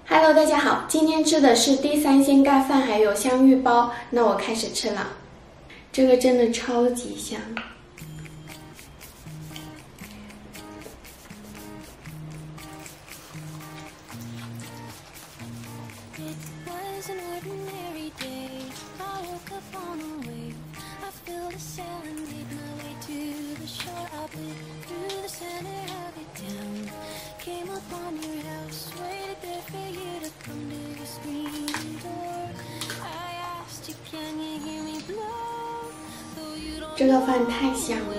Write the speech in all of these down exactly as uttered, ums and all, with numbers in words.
Hello， 大家好，今天吃的是地三鲜盖饭，还有香芋包。那我开始吃了，这个真的超级香。这个饭太香了。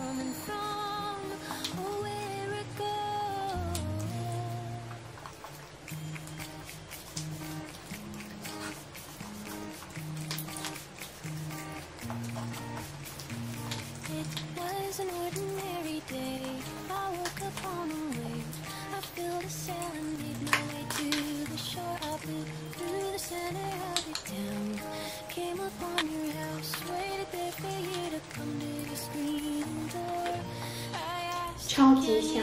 超级香。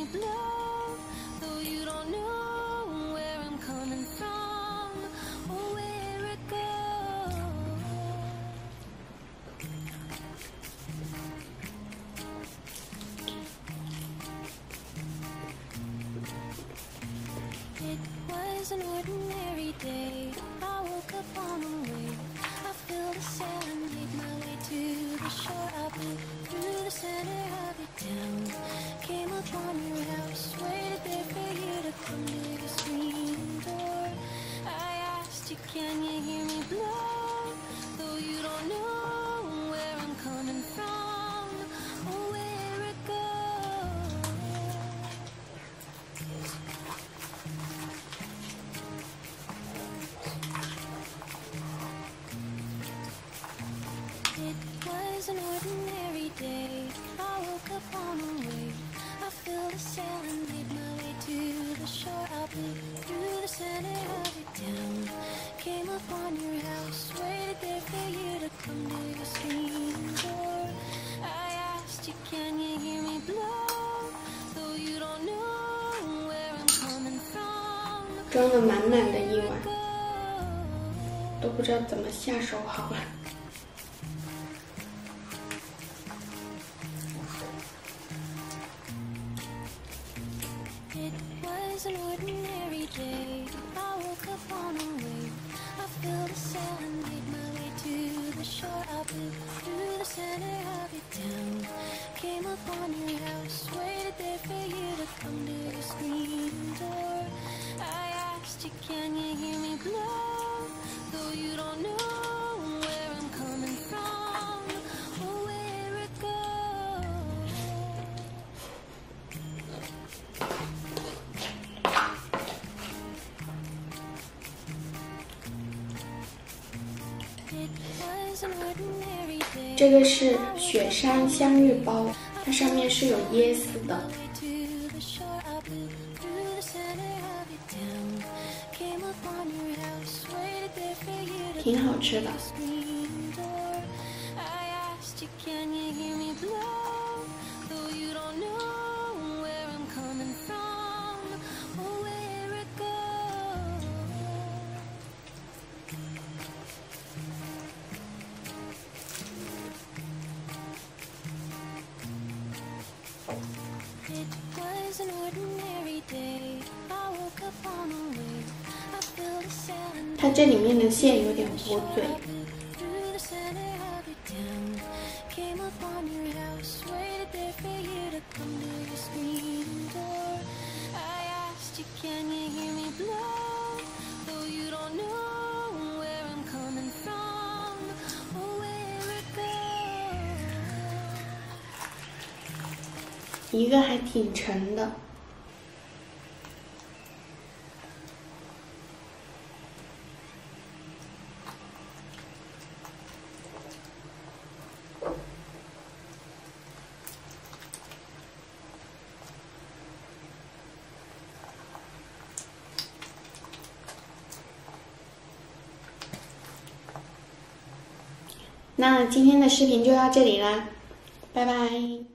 装了满满的一碗，都不知道怎么下手好了。这个是雪山香芋包，它上面是有椰丝的，挺好吃的。它这里面的馅有点薄嘴。一个还挺沉的。那今天的视频就到这里啦，拜拜。